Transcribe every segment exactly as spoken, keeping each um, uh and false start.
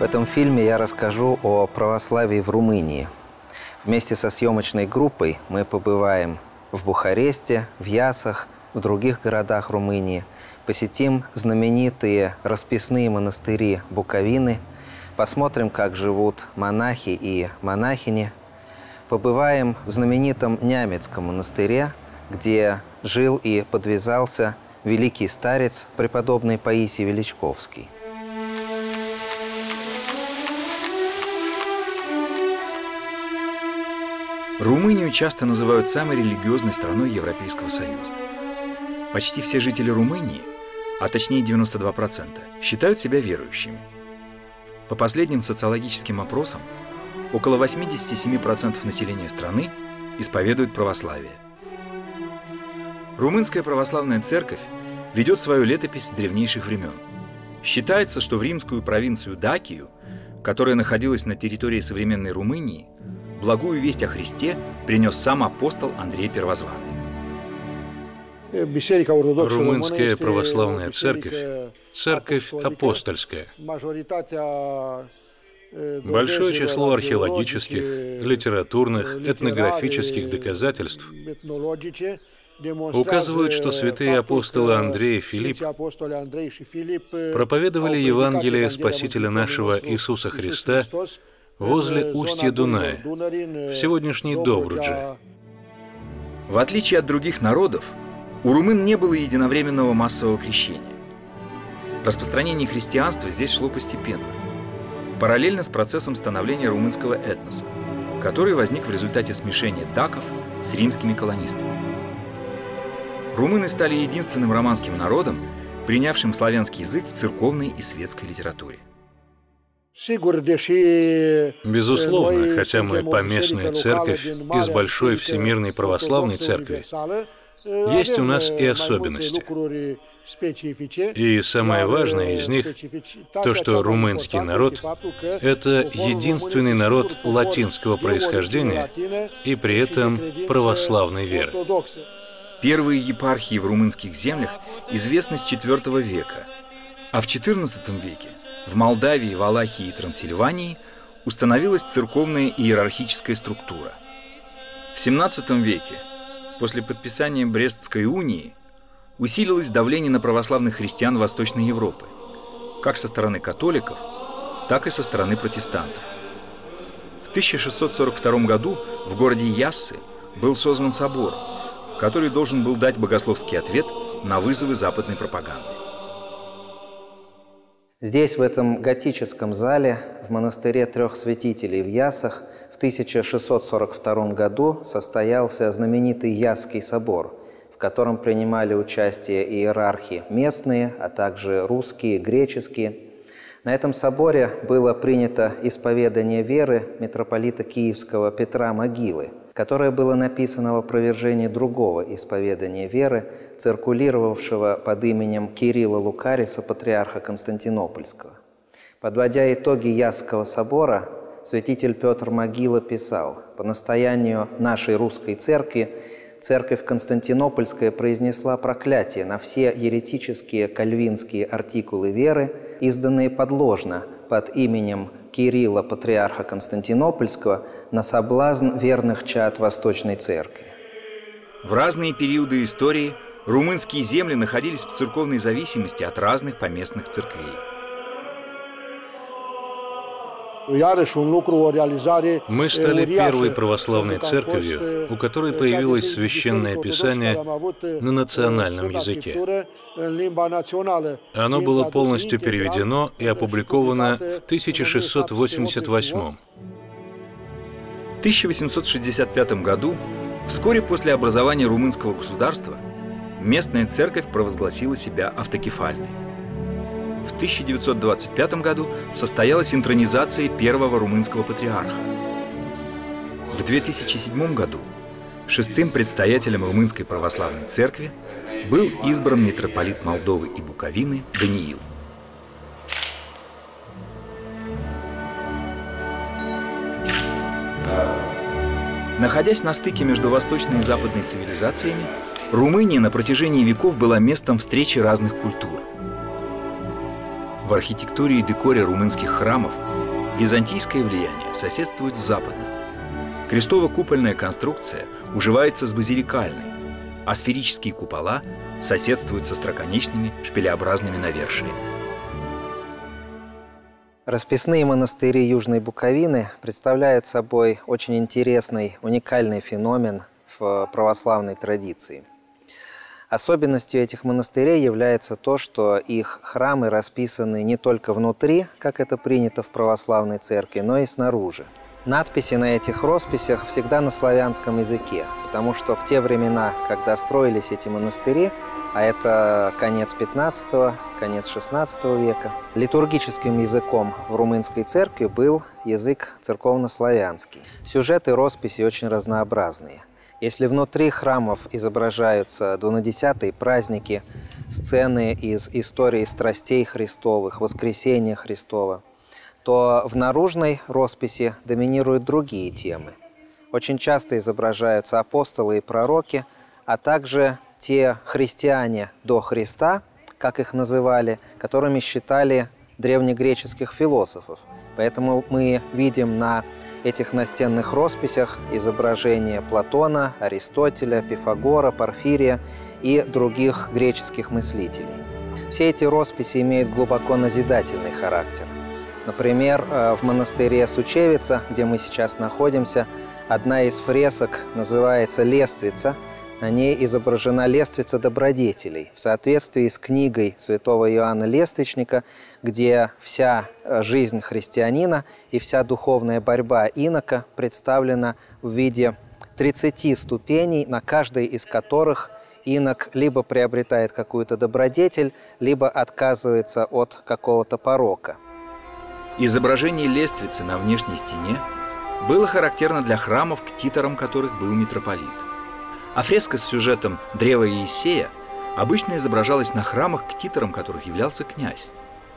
этом фильме я расскажу о православии в Румынии. Вместе со съемочной группой мы побываем в Бухаресте, в Ясах, в других городах Румынии, посетим знаменитые расписные монастыри Буковины, посмотрим, как живут монахи и монахини, побываем в знаменитом Нямецком монастыре, где жил и подвязался великий старец, преподобный Паисий Величковский. Румынию часто называют самой религиозной страной Европейского Союза. Почти все жители Румынии, а точнее девяносто два процента, считают себя верующими. По последним социологическим опросам, около восемьдесят семь процентов населения страны исповедуют православие. Румынская православная церковь ведет свою летопись с древнейших времен. Считается, что в римскую провинцию Дакию, которая находилась на территории современной Румынии, благую весть о Христе принес сам апостол Андрей Первозванный. Румынская православная церковь – церковь апостольская. Большое число археологических, литературных, этнографических доказательств указывают, что святые апостолы Андрей и Филипп проповедовали Евангелие Спасителя нашего Иисуса Христа возле устья Дуная, в сегодняшней Добруджи. В отличие от других народов, у румын не было единовременного массового крещения. Распространение христианства здесь шло постепенно, параллельно с процессом становления румынского этноса, который возник в результате смешения даков с римскими колонистами. Румыны стали единственным романским народом, принявшим славянский язык в церковной и светской литературе. Безусловно, хотя мы поместная церковь из большой всемирной православной церкви, есть у нас и особенности. И самое важное из них – то, что румынский народ – это единственный народ латинского происхождения и при этом православной веры. Первые епархии в румынских землях известны с четвёртого века, а в четырнадцатом веке в Молдавии, Валахии и Трансильвании установилась церковная иерархическая структура. В семнадцатом веке, после подписания Брестской унии, усилилось давление на православных христиан Восточной Европы, как со стороны католиков, так и со стороны протестантов. В тысяча шестьсот сорок втором году в городе Яссы был создан собор, который должен был дать богословский ответ на вызовы западной пропаганды. Здесь, в этом готическом зале, в монастыре трех святителей в Ясах, в тысяча шестьсот сорок втором году состоялся знаменитый Ясский собор, в котором принимали участие иерархи местные, а также русские, греческие. На этом соборе было принято исповедание веры митрополита Киевского Петра Могилы, которое было написано в опровержении другого исповедания веры, циркулировавшего под именем Кирилла Лукариса, патриарха Константинопольского. Подводя итоги Ясского собора, святитель Петр Могила писал: «По настоянию нашей русской церкви церковь Константинопольская произнесла проклятие на все еретические кальвинские артикулы веры, изданные подложно под именем Кирилла, патриарха Константинопольского, на соблазн верных чад Восточной Церкви». В разные периоды истории румынские земли находились в церковной зависимости от разных поместных церквей. Мы стали первой православной церковью, у которой появилось священное писание на национальном языке. Оно было полностью переведено и опубликовано в тысяча шестьсот восемьдесят восьмом. В тысяча восемьсот шестьдесят пятом году, вскоре после образования румынского государства, местная церковь провозгласила себя автокефальной. В тысяча девятьсот двадцать пятом году состоялась интронизация первого румынского патриарха. В две тысячи седьмом году шестым предстоятелем Румынской православной церкви был избран митрополит Молдовы и Буковины Даниил. Находясь на стыке между восточной и западной цивилизациями, Румыния на протяжении веков была местом встречи разных культур. В архитектуре и декоре румынских храмов Византийское влияние соседствует с западным. Крестово-купольная конструкция уживается с базиликальной, а сферические купола соседствуют со остроконечными шпилеобразными навершиями. Расписные монастыри Южной Буковины представляют собой очень интересный, уникальный феномен в православной традиции. Особенностью этих монастырей является то, что их храмы расписаны не только внутри, как это принято в православной церкви, но и снаружи. Надписи на этих росписях всегда на славянском языке, потому что в те времена, когда строились эти монастыри, а это конец пятнадцатого, конец шестнадцатого века, литургическим языком в румынской церкви был язык церковнославянский. Сюжеты росписи очень разнообразные. Если внутри храмов изображаются двунадесятые праздники, сцены из истории страстей Христовых, воскресения Христова, то в наружной росписи доминируют другие темы. Очень часто изображаются апостолы и пророки, а также те христиане до Христа, как их называли, которыми считали древнегреческих философов. Поэтому мы видим на этих настенных росписях изображения Платона, Аристотеля, Пифагора, Порфирия и других греческих мыслителей. Все эти росписи имеют глубоко назидательный характер. Например, в монастыре Сучевица, где мы сейчас находимся, одна из фресок называется «Лествица». На ней изображена лествица добродетелей в соответствии с книгой святого Иоанна Лествичника, где вся жизнь христианина и вся духовная борьба инока представлена в виде тридцати ступеней, на каждой из которых инок либо приобретает какую-то добродетель, либо отказывается от какого-то порока. Изображение лествицы на внешней стене было характерно для храмов, ктитором которых был митрополит. А фреска с сюжетом древа Иессея обычно изображалась на храмах, ктитором которых являлся князь.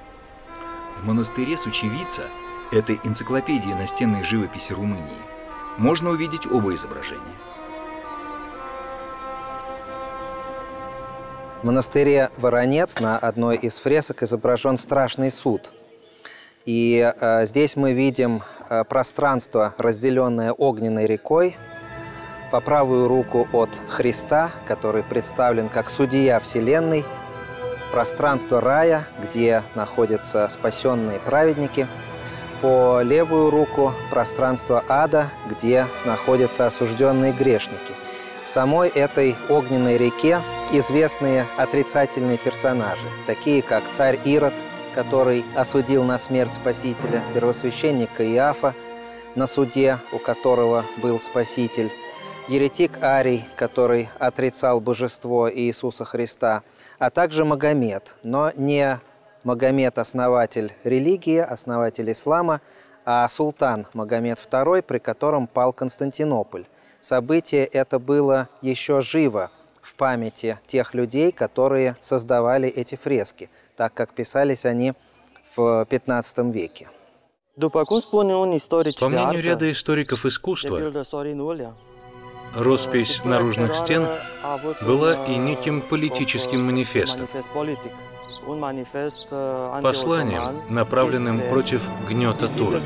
В монастыре Сучевица, этой энциклопедии настенной живописи Румынии, можно увидеть оба изображения. В монастыре Воронец на одной из фресок изображен страшный суд. И э, здесь мы видим э, пространство, разделенное огненной рекой, по правую руку от Христа, который представлен как судья Вселенной, пространство рая, где находятся спасенные праведники, по левую руку пространство ада, где находятся осужденные грешники. В самой этой огненной реке известные отрицательные персонажи, такие как царь Ирод, который осудил на смерть Спасителя, первосвященник Каиафа, на суде, у которого был Спаситель, еретик Арий, который отрицал божество Иисуса Христа, а также Магомед, но не Магомед – основатель религии, основатель ислама, а султан Магомед второй, при котором пал Константинополь. Событие это было еще живо в памяти тех людей, которые создавали эти фрески, так как писались они в пятнадцатом веке. По мнению ряда историков искусства, роспись наружных стен была и неким политическим манифестом, посланием, направленным против гнета турок,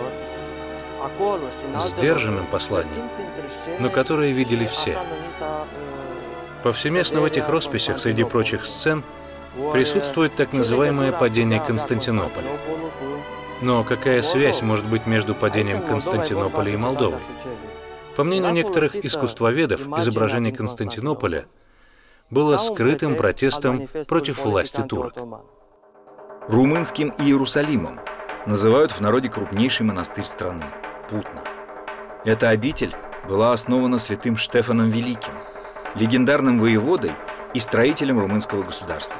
сдержанным посланием, но которое видели все. Повсеместно в этих росписях, среди прочих сцен, присутствует так называемое падение Константинополя. Но какая связь может быть между падением Константинополя и Молдовой? По мнению некоторых искусствоведов, изображение Константинополя было скрытым протестом против власти турок. Румынским Иерусалимом называют в народе крупнейший монастырь страны – Путна. Эта обитель была основана святым Штефаном Великим, легендарным воеводой и строителем румынского государства.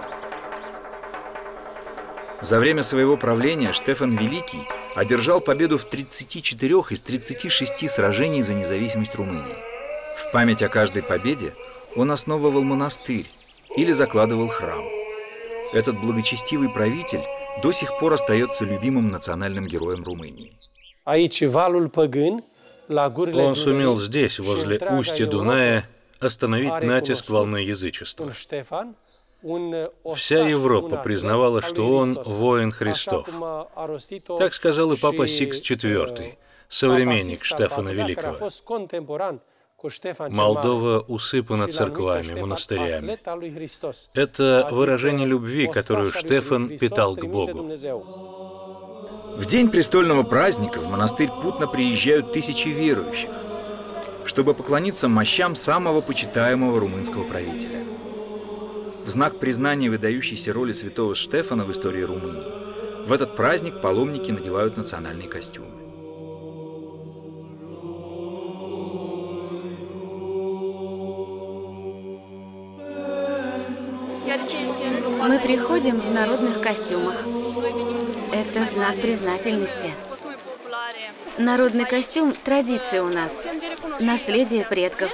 За время своего правления Штефан Великий одержал победу в тридцати четырёх из тридцати шести сражений за независимость Румынии. В память о каждой победе он основывал монастырь или закладывал храм. Этот благочестивый правитель до сих пор остается любимым национальным героем Румынии. Он сумел здесь, возле устья Дуная, остановить натиск волны язычества. Вся Европа признавала, что он воин Христов. Так сказал и папа Сикст четвёртый, современник Штефана Великого. Молдова усыпана церквами, монастырями. Это выражение любви, которую Штефан питал к Богу. В день престольного праздника в монастырь Путна приезжают тысячи верующих, чтобы поклониться мощам самого почитаемого румынского правителя. В знак признания выдающейся роли святого Штефана в истории Румынии в этот праздник паломники надевают национальные костюмы. Мы приходим в народных костюмах. Это знак признательности. Народный костюм – традиция у нас, наследие предков.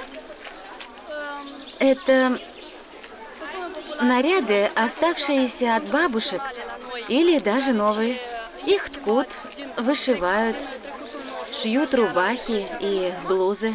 Это наряды, оставшиеся от бабушек, или даже новые. Их ткут, вышивают, шьют рубахи и блузы.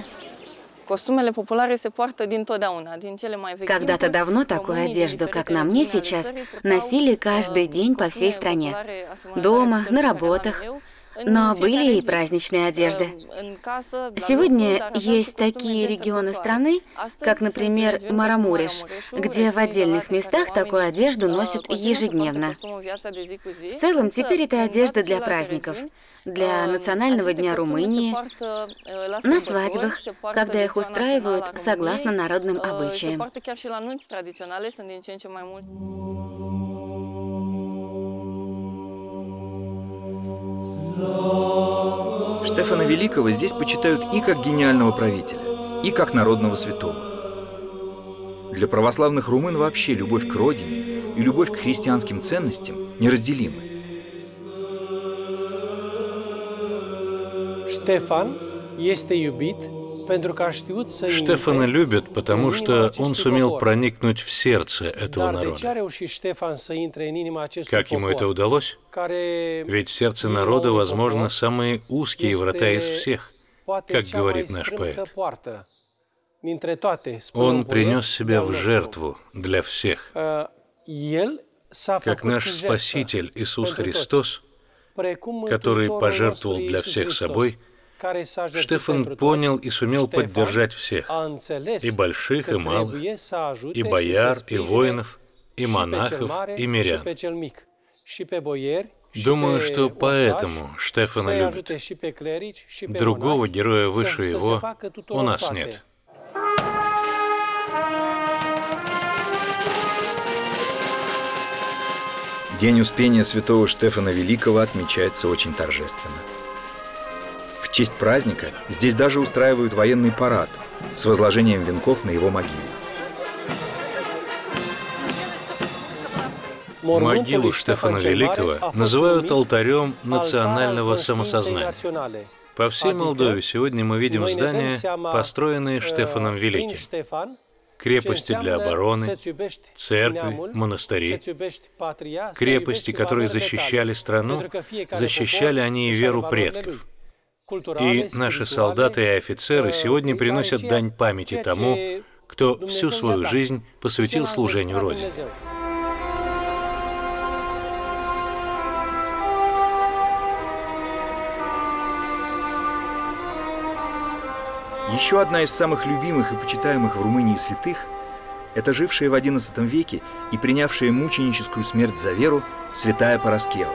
Когда-то давно такую одежду, как на мне сейчас, носили каждый день по всей стране. Дома, на работах. Но были и праздничные одежды. Сегодня есть такие регионы страны, как, например, Марамуреш, где в отдельных местах такую одежду носят ежедневно. В целом, теперь это одежда для праздников. Для Национального дня Румынии, на свадьбах, когда их устраивают согласно народным обычаям. Штефана Великого здесь почитают и как гениального правителя, и как народного святого. Для православных румын вообще любовь к родине и любовь к христианским ценностям неразделимы. Штефана любят, потому что он сумел проникнуть в сердце этого народа. Как ему это удалось? Ведь в сердце народа, возможно, самые узкие врата из всех, как говорит наш поэт. Он принес себя в жертву для всех. Как наш Спаситель Иисус Христос, который пожертвовал для всех собой, Штефан понял и сумел поддержать всех, и больших, и малых, и бояр, и воинов, и монахов, и мирян. Думаю, что поэтому Штефана любят. Другого героя выше его у нас нет. День Успения святого Штефана Великого отмечается очень торжественно. В честь праздника здесь даже устраивают военный парад с возложением венков на его могилу. Могилу Штефана Великого называют алтарем национального самосознания. По всей Молдове сегодня мы видим здания, построенные Штефаном Великим. Крепости для обороны, церкви, монастыри. Крепости, которые защищали страну, защищали они и веру предков. И наши солдаты и офицеры сегодня приносят дань памяти тому, кто всю свою жизнь посвятил служению Родине. Еще одна из самых любимых и почитаемых в Румынии святых – это жившая в одиннадцатом веке и принявшая мученическую смерть за веру святая Параскева.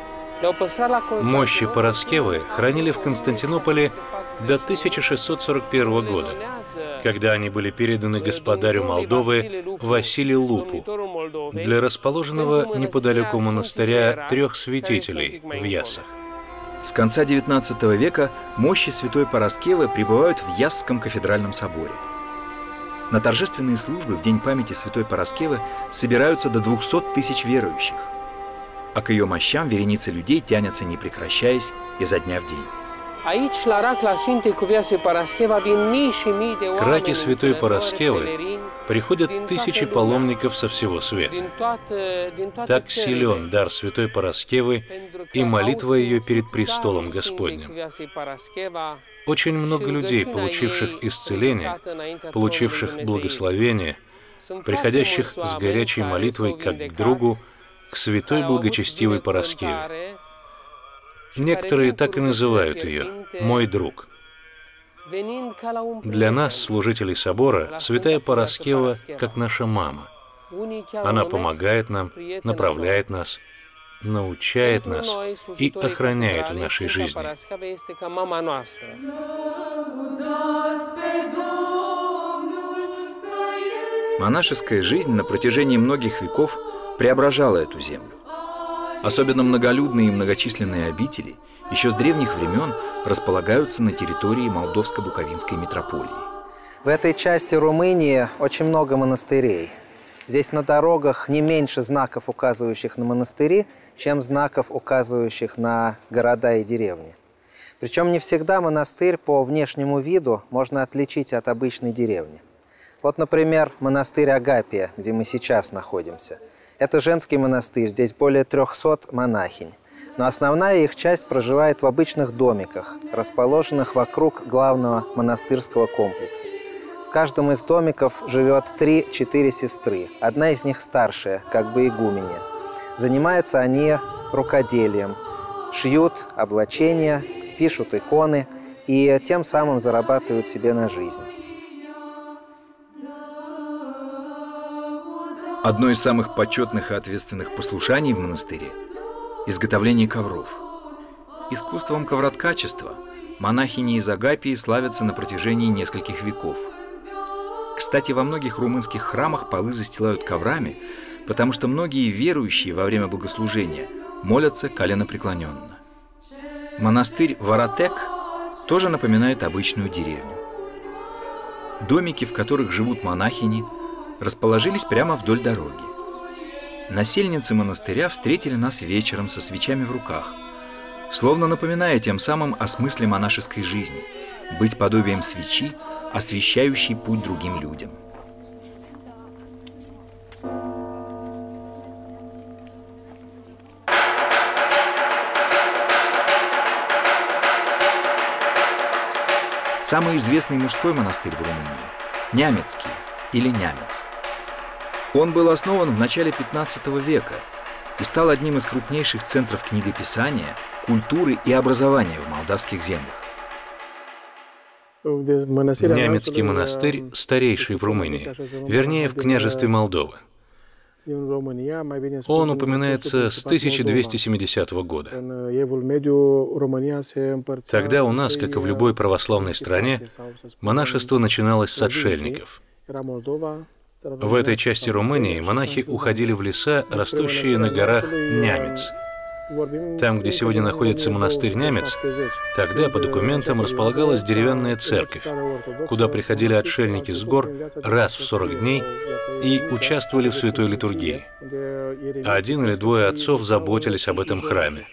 Мощи Параскевы хранили в Константинополе до тысяча шестьсот сорок первого года, когда они были переданы господарю Молдовы Василию Лупу для расположенного неподалеку монастыря трех святителей в Ясах. С конца девятнадцатого века мощи святой Параскевы пребывают в Ясском кафедральном соборе. На торжественные службы в День памяти святой Параскевы собираются до двухсот тысяч верующих, а к ее мощам вереницы людей тянутся, не прекращаясь, изо дня в день. К раке святой Параскевы приходят тысячи паломников со всего света. Так силен дар святой Параскевы и молитва ее перед престолом Господним. Очень много людей, получивших исцеление, получивших благословение, приходящих с горячей молитвой как к другу, к святой благочестивой Параскеве. Некоторые так и называют ее «мой друг». Для нас, служителей собора, святая Параскева как наша мама. Она помогает нам, направляет нас, научает нас и охраняет в нашей жизни. Монашеская жизнь на протяжении многих веков преображала эту землю. Особенно многолюдные и многочисленные обители еще с древних времен располагаются на территории Молдовско-Буковинской митрополии. В этой части Румынии очень много монастырей. Здесь на дорогах не меньше знаков, указывающих на монастыри, чем знаков, указывающих на города и деревни. Причем не всегда монастырь по внешнему виду можно отличить от обычной деревни. Вот, например, монастырь Агапия, где мы сейчас находимся. Это женский монастырь, здесь более трёхсот монахинь. Но основная их часть проживает в обычных домиках, расположенных вокруг главного монастырского комплекса. В каждом из домиков живет три-четыре сестры. Одна из них старшая, как бы игуменья. Занимаются они рукоделием, шьют облачения, пишут иконы и тем самым зарабатывают себе на жизнь. Одно из самых почетных и ответственных послушаний в монастыре – изготовление ковров. Искусством ковроткачества монахини из Агапии славятся на протяжении нескольких веков. Кстати, во многих румынских храмах полы застилают коврами, потому что многие верующие во время богослужения молятся коленопреклоненно. Монастырь Варатек тоже напоминает обычную деревню. Домики, в которых живут монахини, расположились прямо вдоль дороги. Насельницы монастыря встретили нас вечером со свечами в руках, словно напоминая тем самым о смысле монашеской жизни – быть подобием свечи, освещающей путь другим людям. Самый известный мужской монастырь в Румынии – Нямецкий или Нямец. Он был основан в начале пятнадцатого века и стал одним из крупнейших центров книгописания, культуры и образования в молдавских землях. Нямецкий монастырь – старейший в Румынии, вернее, в княжестве Молдова. Он упоминается с тысяча двести семидесятого года. Тогда у нас, как и в любой православной стране, монашество начиналось с отшельников. В этой части Румынии монахи уходили в леса, растущие на горах Нямец. Там, где сегодня находится монастырь Нямец, тогда по документам располагалась деревянная церковь, куда приходили отшельники с гор раз в сорок дней и участвовали в святой литургии. А один или двое отцов заботились об этом храме.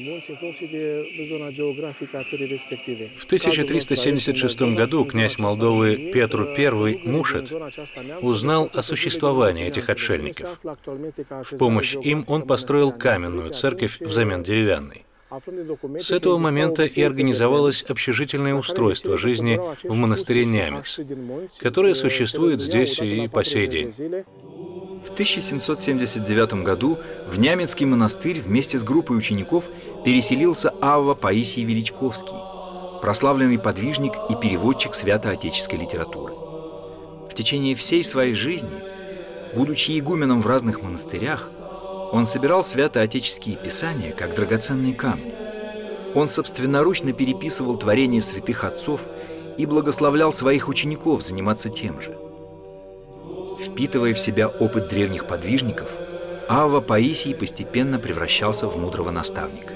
В тысяча триста семьдесят шестом году князь Молдовы Петру Первый Мушет узнал о существовании этих отшельников. В помощь им он построил каменную церковь взамен деревянной. С этого момента и организовалось общежительное устройство жизни в монастыре Нямец, которое существует здесь и по сей день. В тысяча семьсот семьдесят девятом году в Нямецкий монастырь вместе с группой учеников переселился Авва Паисий Величковский, прославленный подвижник и переводчик свято-отеческой литературы. В течение всей своей жизни, будучи игуменом в разных монастырях, он собирал свято-отеческие писания как драгоценные камни. Он собственноручно переписывал творения святых отцов и благословлял своих учеников заниматься тем же. Впитывая в себя опыт древних подвижников, Авва Паисий постепенно превращался в мудрого наставника.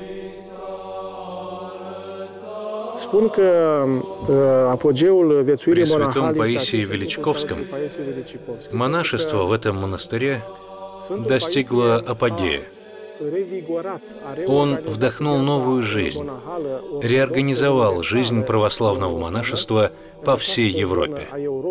При святом Паисии Величковском монашество в этом монастыре достигло апогея. Он вдохнул новую жизнь, реорганизовал жизнь православного монашества по всей Европе.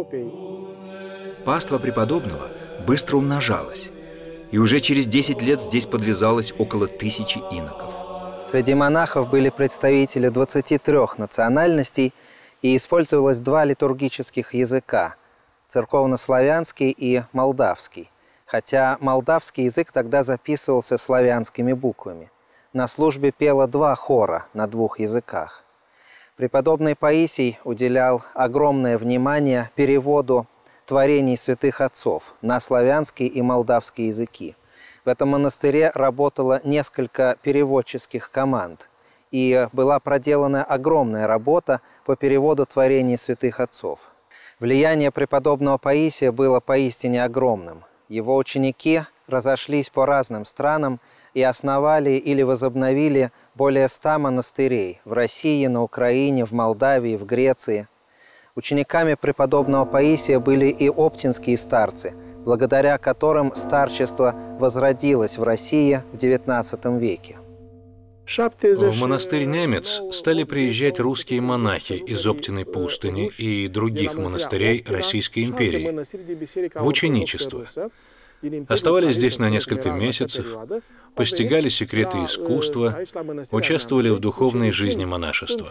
Паства преподобного быстро умножалась, и уже через десять лет здесь подвязалось около тысячи иноков. Среди монахов были представители двадцати трёх национальностей, и использовалось два литургических языка церковнославянский и молдавский, хотя молдавский язык тогда записывался славянскими буквами. На службе пело два хора на двух языках. Преподобный Паисий уделял огромное внимание переводу творений святых отцов на славянский и молдавский языки. В этом монастыре работало несколько переводческих команд, и была проделана огромная работа по переводу творений святых отцов. Влияние преподобного Паисия было поистине огромным. Его ученики разошлись по разным странам и основали или возобновили более ста монастырей в России, на Украине, в Молдавии, в Греции. Учениками преподобного Паисия были и оптинские старцы, благодаря которым старчество возродилось в России в девятнадцатом веке. В монастырь Немец стали приезжать русские монахи из Оптиной пустыни и других монастырей Российской империи в ученичество. Оставались здесь на несколько месяцев, постигали секреты искусства, участвовали в духовной жизни монашества.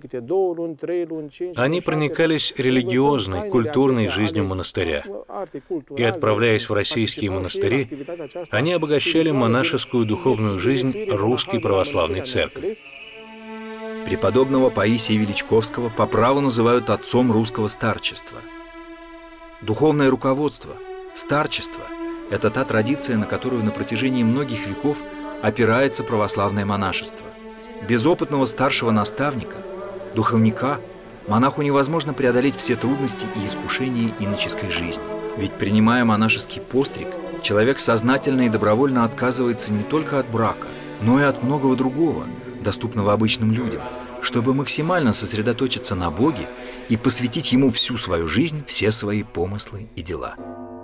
Они проникались религиозной, культурной жизнью монастыря. И, отправляясь в российские монастыри, они обогащали монашескую духовную жизнь Русской Православной Церкви. Преподобного Паисия Величковского по праву называют отцом русского старчества. Духовное руководство, старчество – это та традиция, на которую на протяжении многих веков опирается православное монашество. Без опытного старшего наставника, духовника, монаху невозможно преодолеть все трудности и искушения иноческой жизни. Ведь, принимая монашеский постриг, человек сознательно и добровольно отказывается не только от брака, но и от многого другого, доступного обычным людям, чтобы максимально сосредоточиться на Боге и посвятить Ему всю свою жизнь, все свои помыслы и дела.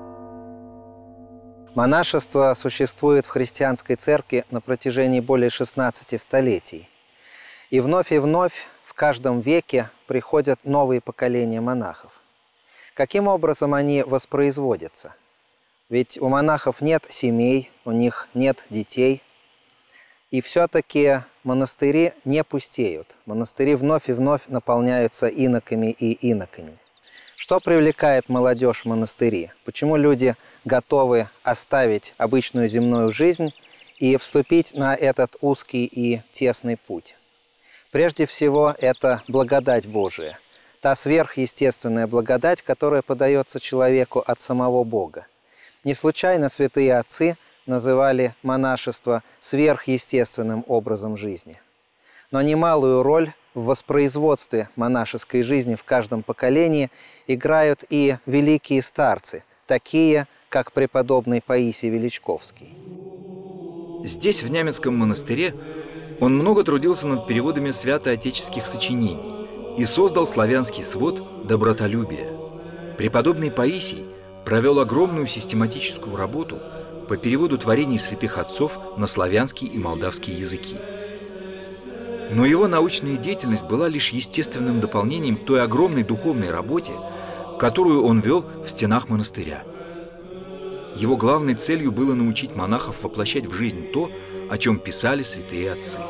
Монашество существует в христианской церкви на протяжении более шестнадцати столетий. И вновь и вновь в каждом веке приходят новые поколения монахов. Каким образом они воспроизводятся? Ведь у монахов нет семей, у них нет детей. И все-таки монастыри не пустеют. Монастыри вновь и вновь наполняются иноками и иноками. Что привлекает молодежь в монастыри? Почему люди готовы оставить обычную земную жизнь и вступить на этот узкий и тесный путь? Прежде всего, это благодать Божия, та сверхъестественная благодать, которая подается человеку от самого Бога. Не случайно святые отцы называли монашество сверхъестественным образом жизни. Но немалую роль в воспроизводстве монашеской жизни в каждом поколении играют и великие старцы, такие, как преподобный Паисий Величковский. Здесь, в Немецком монастыре, он много трудился над переводами святоотеческих сочинений и создал славянский свод «Добротолюбие». Преподобный Паисий провел огромную систематическую работу по переводу творений святых отцов на славянский и молдавский языки. Но его научная деятельность была лишь естественным дополнением к той огромной духовной работе, которую он вел в стенах монастыря. Его главной целью было научить монахов воплощать в жизнь то, о чем писали святые отцы.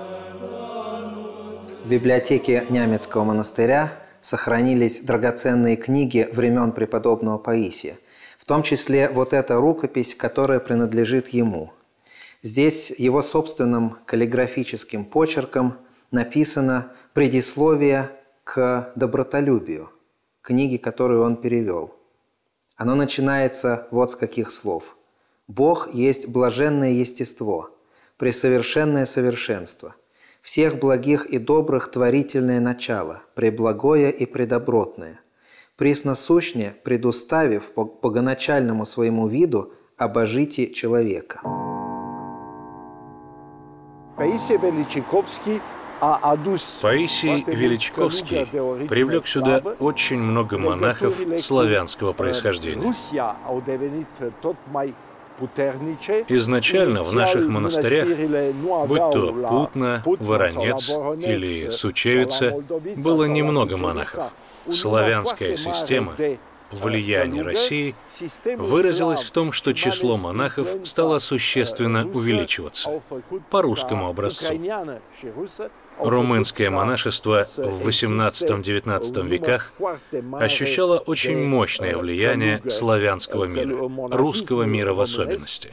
В библиотеке Немецкого монастыря сохранились драгоценные книги времен преподобного Паисия, в том числе вот эта рукопись, которая принадлежит ему. Здесь его собственным каллиграфическим почерком написано предисловие к «Добротолюбию», книги, которую он перевел. Оно начинается вот с каких слов. «Бог есть блаженное естество, пресовершенное совершенство, всех благих и добрых творительное начало, преблагое и предобротное, пресносущне предуставив по богоначальному своему виду обожите человека». Паисий Величковский привлек сюда очень много монахов славянского происхождения. Изначально в наших монастырях, будь то Путна, Воронец или Сучевица, было немного монахов. Славянская система, влияние России выразилось в том, что число монахов стало существенно увеличиваться по русскому образцу. Румынское монашество в восемнадцатом-девятнадцатом веках ощущало очень мощное влияние славянского мира, русского мира в особенности.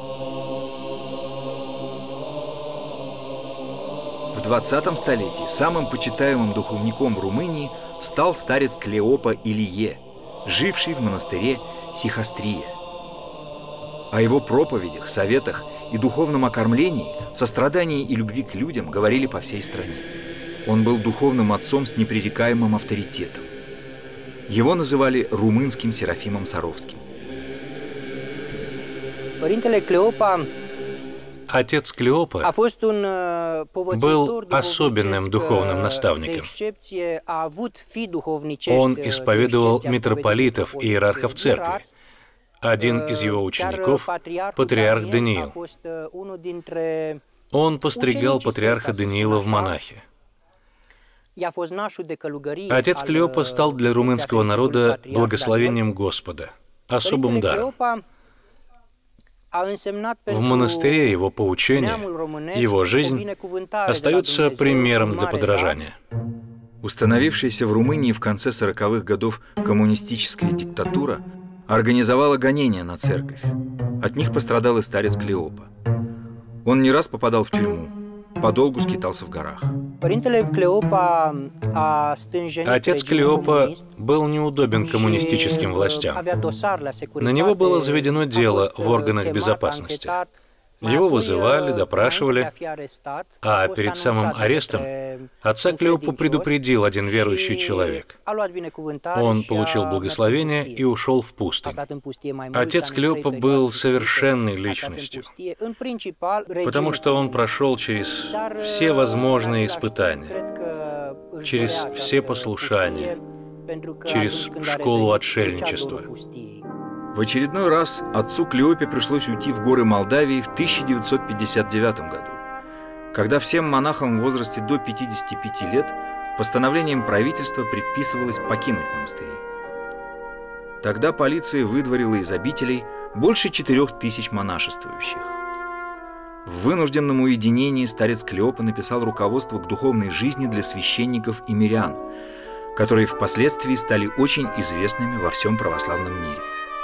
В двадцатом столетии самым почитаемым духовником в Румынии стал старец Клеопа Илие, живший в монастыре Сихастрия. О его проповедях, советах и духовном окормлении, сострадании и любви к людям говорили по всей стране. Он был духовным отцом с непререкаемым авторитетом. Его называли румынским Серафимом Саровским. Отец Клеопа был особенным духовным наставником. Он исповедовал митрополитов и иерархов церкви. Один из его учеников – патриарх Даниил. Он постригал патриарха Даниила в монахи. Отец Клеопа стал для румынского народа благословением Господа, особым даром. В монастыре его поучения, его жизнь остаются примером для подражания. Установившаяся в Румынии в конце сороковых годов коммунистическая диктатура организовала гонения на церковь. От них пострадал и старец Клеопа. Он не раз попадал в тюрьму, подолгу скитался в горах. Отец Клеопа был неудобен коммунистическим властям. На него было заведено дело в органах безопасности. Его вызывали, допрашивали, а перед самым арестом отца Клеопу предупредил один верующий человек. Он получил благословение и ушел в пустыню. Отец Клеопа был совершенной личностью, потому что он прошел через все возможные испытания, через все послушания, через школу отшельничества. В очередной раз отцу Клеопе пришлось уйти в горы Молдавии в тысяча девятьсот пятьдесят девятом году, когда всем монахам в возрасте до пятидесяти пяти лет постановлением правительства предписывалось покинуть монастыри. Тогда полиция выдворила из обителей больше четырех тысяч монашествующих. В вынужденном уединении старец Клеопа написал руководство к духовной жизни для священников и мирян, которые впоследствии стали очень известными во всем православном мире.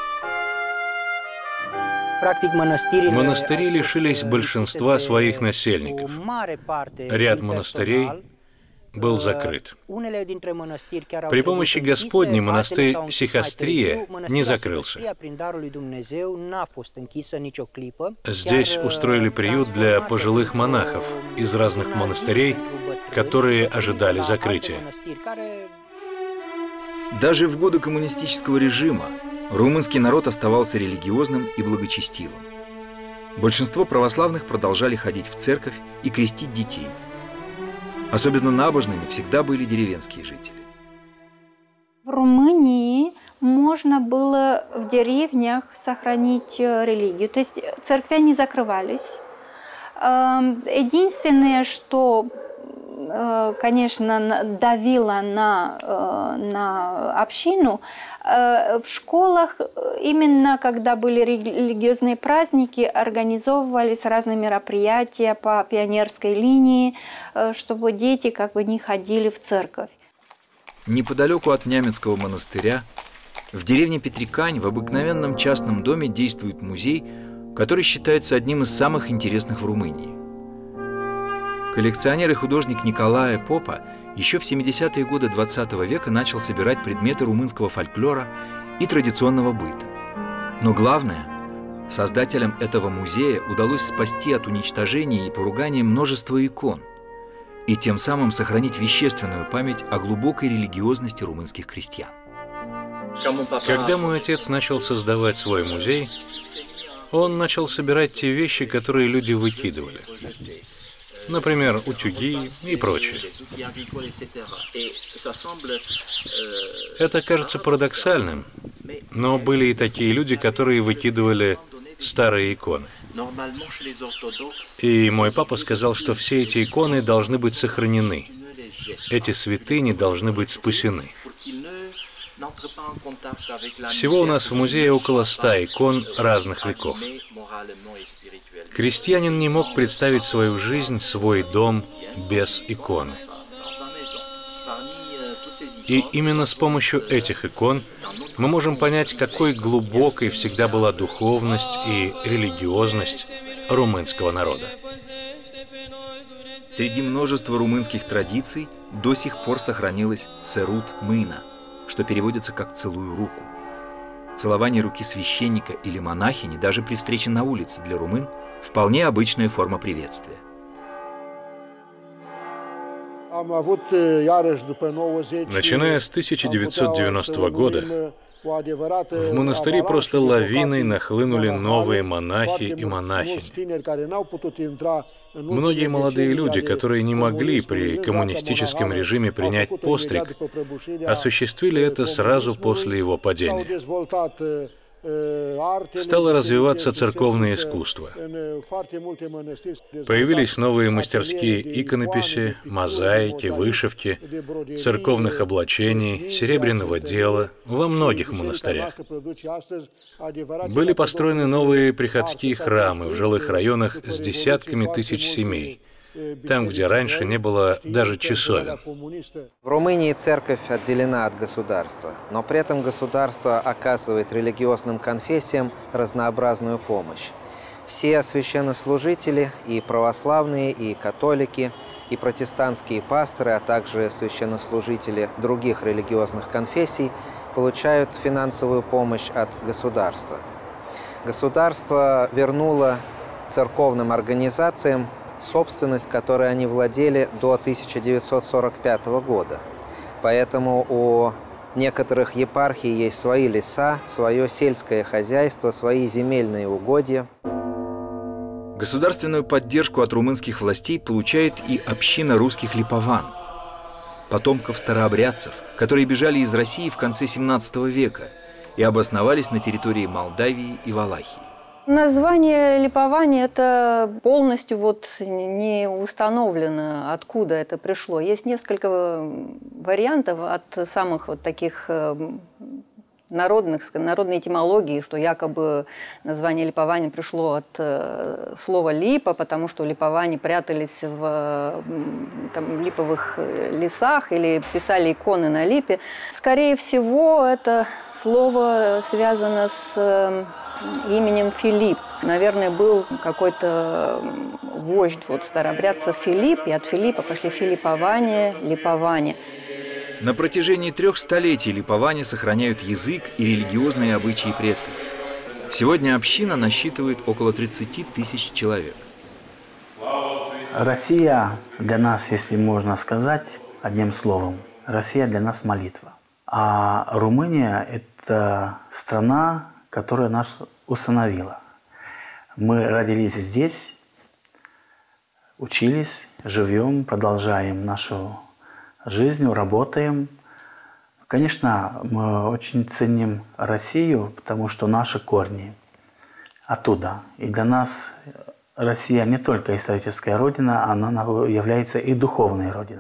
Монастыри лишились большинства своих насельников. Ряд монастырей был закрыт. При помощи Господней монастырь Сихастрия не закрылся. Здесь устроили приют для пожилых монахов из разных монастырей, которые ожидали закрытия. Даже в годы коммунистического режима румынский народ оставался религиозным и благочестивым. Большинство православных продолжали ходить в церковь и крестить детей. Особенно набожными всегда были деревенские жители. В Румынии можно было в деревнях сохранить религию, то есть церкви не закрывались. Единственное, что, конечно, давило на, на общину, в школах, именно когда были религиозные праздники, организовывались разные мероприятия по пионерской линии, чтобы дети как бы не ходили в церковь. Неподалеку от Нямецкого монастыря, в деревне Петрикань, в обыкновенном частном доме действует музей, который считается одним из самых интересных в Румынии. Коллекционер и художник Николай Попа еще в семидесятые годы двадцатого века начал собирать предметы румынского фольклора и традиционного быта. Но главное, создателям этого музея удалось спасти от уничтожения и поругания множество икон и тем самым сохранить вещественную память о глубокой религиозности румынских крестьян. Когда мой отец начал создавать свой музей, он начал собирать те вещи, которые люди выкидывали. Например, утюги и прочее. Это кажется парадоксальным, но были и такие люди, которые выкидывали старые иконы. И мой папа сказал, что все эти иконы должны быть сохранены. Эти святыни должны быть спасены. Всего у нас в музее около ста икон разных веков. Крестьянин не мог представить свою жизнь, свой дом без иконы. И именно с помощью этих икон мы можем понять, какой глубокой всегда была духовность и религиозность румынского народа. Среди множества румынских традиций до сих пор сохранилась «сэрут мына», что переводится как «целую руку». Целование руки священника или монахини даже при встрече на улице для румын вполне обычная форма приветствия. Начиная с тысяча девятьсот девяностого года в монастыри просто лавиной нахлынули новые монахи и монахини. Многие молодые люди, которые не могли при коммунистическом режиме принять постриг, осуществили это сразу после его падения. Стало развиваться церковное искусство. Появились новые мастерские иконописи, мозаики, вышивки, церковных облачений, серебряного дела во многих монастырях. Были построены новые приходские храмы в жилых районах с десятками тысяч семей, там, где раньше не было даже часовен. В Румынии церковь отделена от государства, но при этом государство оказывает религиозным конфессиям разнообразную помощь. Все священнослужители, и православные, и католики, и протестантские пасторы, а также священнослужители других религиозных конфессий получают финансовую помощь от государства. Государство вернуло церковным организациям собственность, которой они владели до тысяча девятьсот сорок пятого года. Поэтому у некоторых епархий есть свои леса, свое сельское хозяйство, свои земельные угодья. Государственную поддержку от румынских властей получает и община русских липован, потомков старообрядцев, которые бежали из России в конце семнадцатого века и обосновались на территории Молдавии и Валахии. Название липования это полностью вот не установлено, откуда это пришло. Есть несколько вариантов от самых вот таких народных, народной этимологии, что якобы название липования пришло от слова липа, потому что липоване прятались в там, липовых лесах или писали иконы на липе. Скорее всего, это слово связано с именем Филипп. Наверное, был какой-то вождь вот, старообрядцев Филипп, и от Филиппа пошли филиппование, липование. На протяжении трех столетий липоване сохраняют язык и религиозные обычаи предков. Сегодня община насчитывает около тридцати тысяч человек. Россия для нас, если можно сказать одним словом, Россия для нас молитва. А Румыния – это страна, которая нас усыновила. Мы родились здесь, учились, живем, продолжаем нашу жизнь, работаем. Конечно, мы очень ценим Россию, потому что наши корни оттуда. И для нас Россия не только историческая родина, она является и духовной родиной.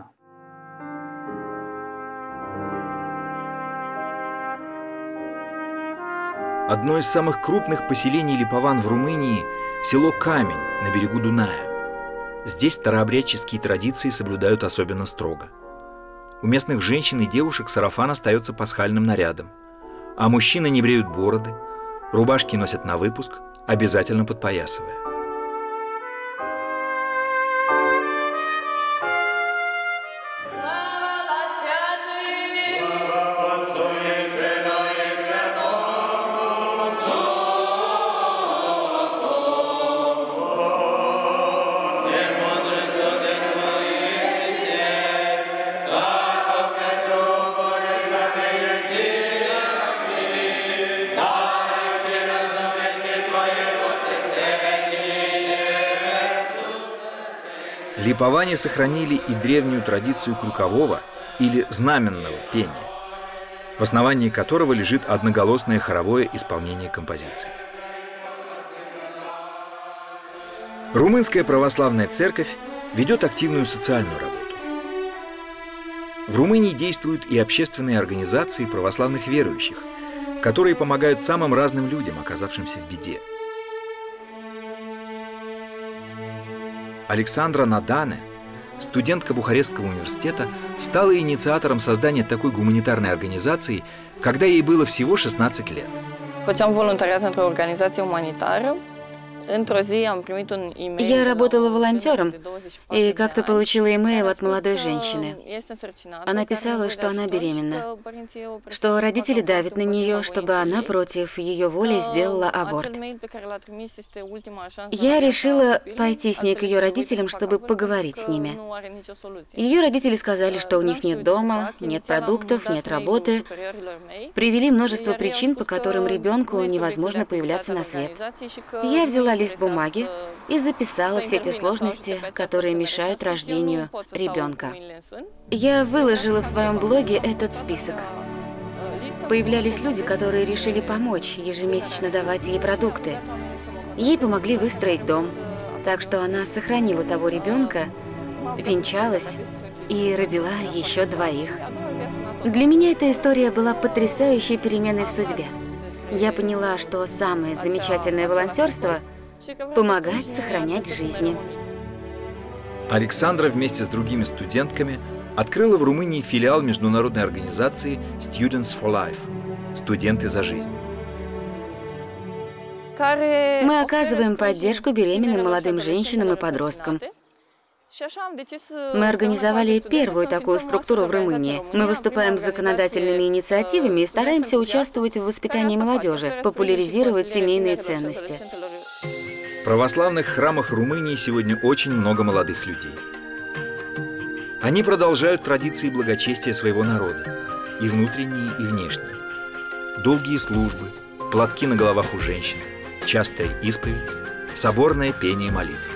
Одно из самых крупных поселений липован в Румынии – село Камень на берегу Дуная. Здесь старообрядческие традиции соблюдают особенно строго. У местных женщин и девушек сарафан остается пасхальным нарядом, а мужчины не бреют бороды, рубашки носят на выпуск, обязательно подпоясывая. Липоване сохранили и древнюю традицию крюкового или знаменного пения, в основании которого лежит одноголосное хоровое исполнение композиций. Румынская православная церковь ведет активную социальную работу. В Румынии действуют и общественные организации православных верующих, которые помогают самым разным людям, оказавшимся в беде. Александра Надане, студентка Бухарестского университета, стала инициатором создания такой гуманитарной организации, когда ей было всего шестнадцать лет. Făceam voluntariat într-o organizație umanitară. Я работала волонтером и как-то получила имейл от молодой женщины. Она писала, что она беременна, что родители давят на нее, чтобы она против ее воли сделала аборт. Я решила пойти с ней к ее родителям, чтобы поговорить с ними. Ее родители сказали, что у них нет дома, нет продуктов, нет работы. Привели множество причин, по которым ребенку невозможно появляться на свет. Я взяла лист бумаги и записала все те сложности, которые мешают рождению ребенка. Я выложила в своем блоге этот список. Появлялись люди, которые решили помочь, ежемесячно давать ей продукты. Ей помогли выстроить дом, так что она сохранила того ребенка, венчалась и родила еще двоих. Для меня эта история была потрясающей переменой в судьбе. Я поняла, что самое замечательное волонтерство — помогать сохранять жизни. Александра вместе с другими студентками открыла в Румынии филиал международной организации Students for Life – «Студенты за жизнь». Мы оказываем поддержку беременным молодым женщинам и подросткам. Мы организовали первую такую структуру в Румынии. Мы выступаем с законодательными инициативами и стараемся участвовать в воспитании молодежи, популяризировать семейные ценности. В православных храмах Румынии сегодня очень много молодых людей. Они продолжают традиции благочестия своего народа, и внутренние, и внешние. Долгие службы, платки на головах у женщин, частая исповедь, соборное пение молитв.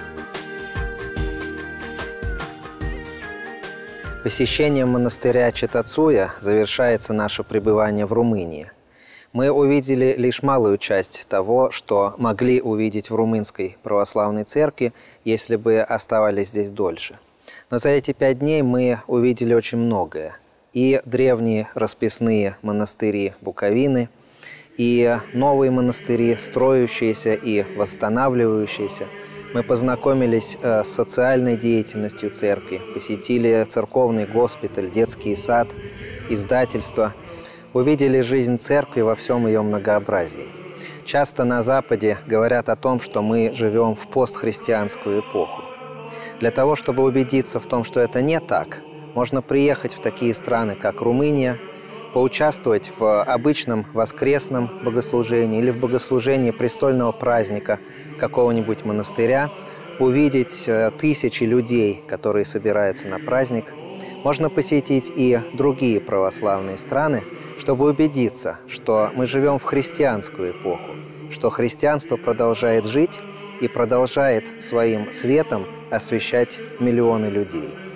Посещением монастыря Читацуя завершается наше пребывание в Румынии. Мы увидели лишь малую часть того, что могли увидеть в румынской православной церкви, если бы оставались здесь дольше. Но за эти пять дней мы увидели очень многое. И древние расписные монастыри Буковины, и новые монастыри, строящиеся и восстанавливающиеся. Мы познакомились с социальной деятельностью церкви, посетили церковный госпиталь, детский сад, издательство. Увидели жизнь церкви во всем ее многообразии. Часто на Западе говорят о том, что мы живем в постхристианскую эпоху. Для того, чтобы убедиться в том, что это не так, можно приехать в такие страны, как Румыния, поучаствовать в обычном воскресном богослужении или в богослужении престольного праздника какого-нибудь монастыря, увидеть тысячи людей, которые собираются на праздник. Можно посетить и другие православные страны, чтобы убедиться, что мы живем в христианскую эпоху, что христианство продолжает жить и продолжает своим светом освещать миллионы людей.